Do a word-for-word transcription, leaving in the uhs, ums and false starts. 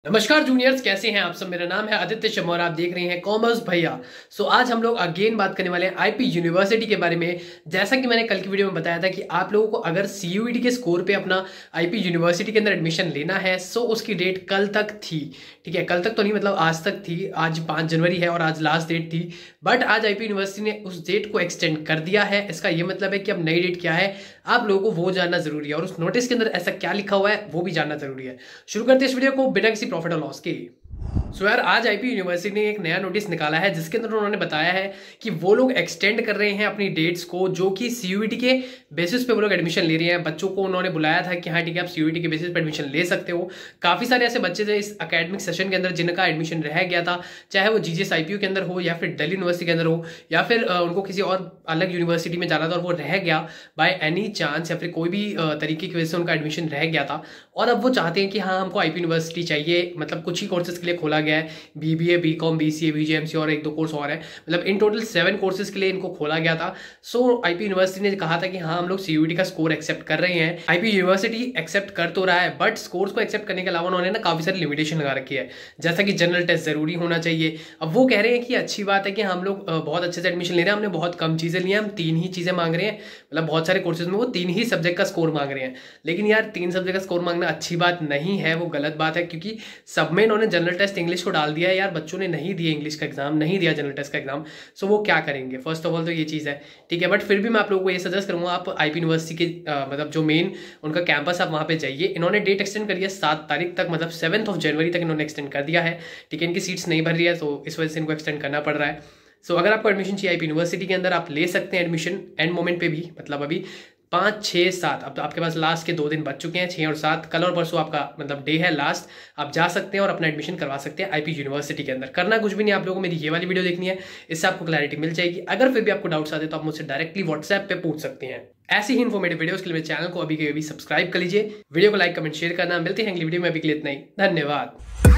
नमस्कार जूनियर्स, कैसे हैं आप सब। मेरा नाम है आदित्य शर्मा और आप देख रहे हैं कॉमर्स भैया। सो आज हम लोग अगेन बात करने वाले हैं आईपी यूनिवर्सिटी के बारे में। जैसा कि मैंने कल की वीडियो में बताया था कि आप लोगों को अगर सीयूईटी के स्कोर पे अपना आईपी यूनिवर्सिटी के अंदर एडमिशन लेना है सो उसकी डेट कल तक थी। ठीक है, कल तक तो नहीं, मतलब आज तक थी। आज पाँच जनवरी है और आज लास्ट डेट थी, बट आज आईपी यूनिवर्सिटी ने उस डेट को एक्सटेंड कर दिया है। इसका ये मतलब है कि अब नई डेट क्या है आप लोगों को वो जानना जरूरी है और उस नोटिस के अंदर ऐसा क्या लिखा हुआ है वो भी जानना जरूरी है। शुरू करते हैं इस वीडियो को बिना किसी प्रॉफिट और लॉस के। सो यार, आज आईपी यूनिवर्सिटी ने एक नया नोटिस निकाला है जिसके अंदर उन्होंने बताया है कि वो लोग एक्सटेंड कर रहे हैं अपनी डेट्स को, जो कि सीयूईटी के बेसिस पे वो लोग एडमिशन ले रहे हैं। बच्चों को उन्होंने बुलाया था कि हाँ ठीक है, आप सीयूईटी के बेसिस पे एडमिशन ले सकते हो। काफी सारे ऐसे बच्चे थे इस एकेडमिक सेशन के अंदर जिनका एडमिशन रह गया था, चाहे वो जीजीएस आईपीयू के अंदर हो या फिर दिल्ली यूनिवर्सिटी के अंदर हो या फिर उनको किसी और अलग यूनिवर्सिटी में जाना था और वो रह गया बाय एनी चांस या फिर कोई भी तरीके की वजह से उनका एडमिशन रह गया था। और अब वो चाहते हैं कि हाँ हमको आईपी यूनिवर्सिटी चाहिए, मतलब कुछ ही कोर्सेज के लिए खोला गया है, बीबीए, बीकॉम, बीसीए, बीजेएमसी और एक दो कोर्स और है, मतलब इन टोटल सेवन कोर्सेज के लिए इनको खोला गया था। सो आईपी यूनिवर्सिटी ने कहा था कि हाँ हम लोग सीयूईटी का स्कोर एक्सेप्ट कर रहे हैं। आईपी यूनिवर्सिटी एक्सेप्ट कर तो रहा है बट स्कोर्स को एक्सेप्ट करने के अलावा उन्होंने ना काफी सारी लिमिटेशन लगा रखी है, जैसा कि जनरल टेस्ट जरूरी होना चाहिए। अब वो कह रहे हैं कि अच्छी बात है कि हम लोग बहुत अच्छे से एडमिशन ले रहे हैं, हमने बहुत कम चीजें ली हैं, हम तीन ही चीजें मांग रहे हैं, मतलब बहुत सारे कोर्सेज में वो तीन ही सब्जेक्ट का स्कोर मांग रहे हैं। लेकिन यार तीन सब्जेक्ट का स्कोर मांगना अच्छी बात नहीं है, वो गलत बात है, क्योंकि सब में इन्होंने जनरल टेस्ट इंग्लिश को डाल दिया है। यार बच्चों ने नहीं दिया इंग्लिश का एग्जाम, नहीं दिया जनरल टेस्ट का एग्जाम, सो वो क्या करेंगे। फर्स्ट ऑफ ऑल तो ये चीज़ है, ठीक है। बट फिर भी मैं आप लोगों को ये सजेस्ट करूंगा, आप आईपी यूनिवर्सिटी के आ, मतलब जो मेन उनका कैंपस, आप वहाँ पे जाइए। इन्होंने डेट एक्सटेंड करी है सात तारीख तक, मतलब सेवन्थ ऑफ जनवरी तक इन्होंने एक्सटेंड कर दिया है। ठीक है, इनकी सीट्स नहीं भर रही है तो इस वजह से इनको एक्सटेंड करना पड़ रहा है। सो अगर आपको एडमिशन चाहिए आईपी यूनिवर्सिटी के अंदर, आप ले सकते हैं एडमिशन एंड मोमेंट पे भी, मतलब अभी पाँच छः सात, अब तो आपके पास लास्ट के दो दिन बच चुके हैं, छः और सात, कल और परसों आपका मतलब डे है लास्ट। आप जा सकते हैं और अपना एडमिशन करवा सकते हैं आईपी यूनिवर्सिटी के अंदर। करना कुछ भी नहीं, आप लोगों को मेरी ये वाली वीडियो देखनी है, इससे आपको क्लैरिटी मिल जाएगी। अगर फिर भी आपको डाउट्स आते तो आप मुझसे डायरेक्टली व्हाट्सएप पे पूछ सकते हैं। ऐसी ही इन्फॉर्मेटिव वीडियोस के लिए मेरे चैनल को अभी के अभी सब्सक्राइब कर लीजिए, वीडियो को लाइक कमेंट शेयर करना। मिलते हैं अगली वीडियो में, अभी के लिए इतना ही, धन्यवाद।